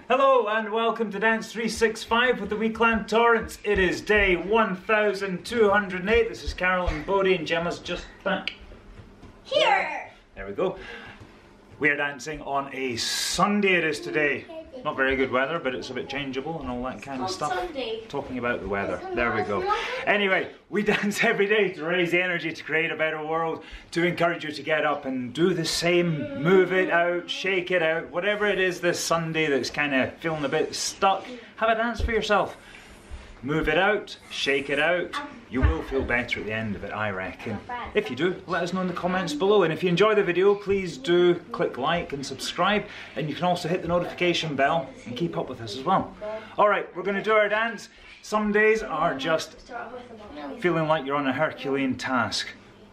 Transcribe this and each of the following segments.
Hello and welcome to Dance 365 with the Weekland Torrents. It is day 1208. This is Carolyn Bodie and Gemma's just back here. There we go. We are dancing on a Sunday it is today. Not very good weather, but it's a bit changeable and all that kind of stuff. Sunday. Talking about the weather. There we go. Anyway, we dance every day to raise the energy to create a better world, to encourage you to get up and do the same, move it out, shake it out, whatever it is this Sunday that's kind of feeling a bit stuck, have a dance for yourself. Move it out, shake it out. You will feel better at the end of it, I reckon. If you do, let us know in the comments below. And if you enjoy the video, please do click like and subscribe. And you can also hit the notification bell and keep up with us as well. Alright, we're going to do our dance. Some days are just feeling like you're on a Herculean task.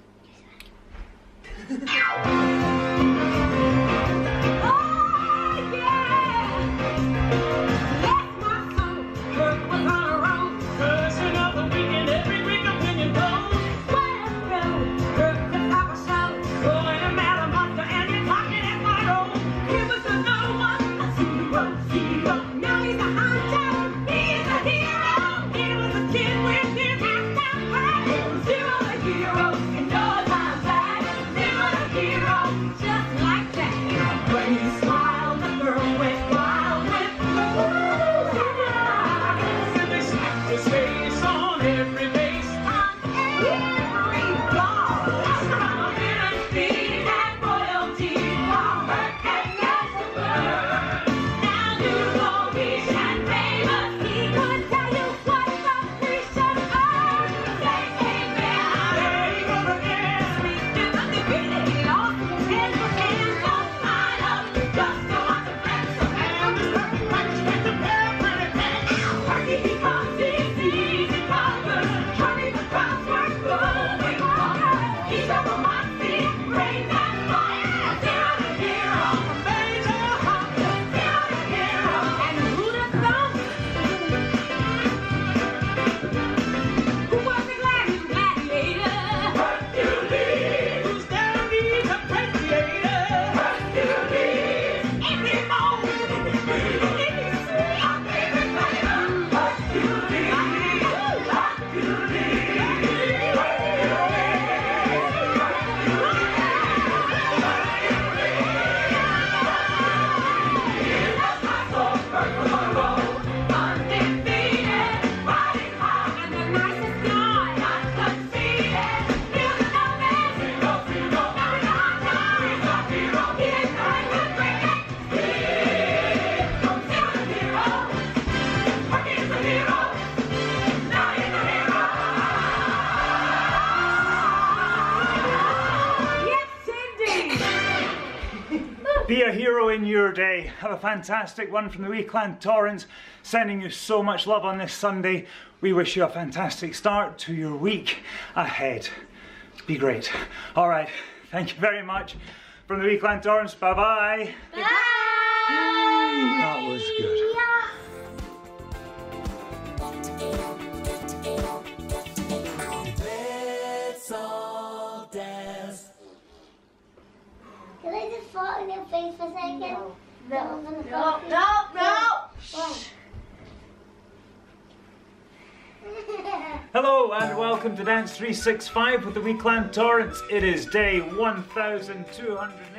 Be a hero in your day. Have a fantastic one from the Weekland Torrents, sending you so much love on this Sunday. We wish you a fantastic start to your week ahead. Be great. All right, thank you very much from the Weekland Torrents. Bye-bye. Bye. That was good. Let's all dance. Can I just fart in your face for a second? No. Hello and welcome to Dance 365 with the Weekland Torrents. It is day 1200.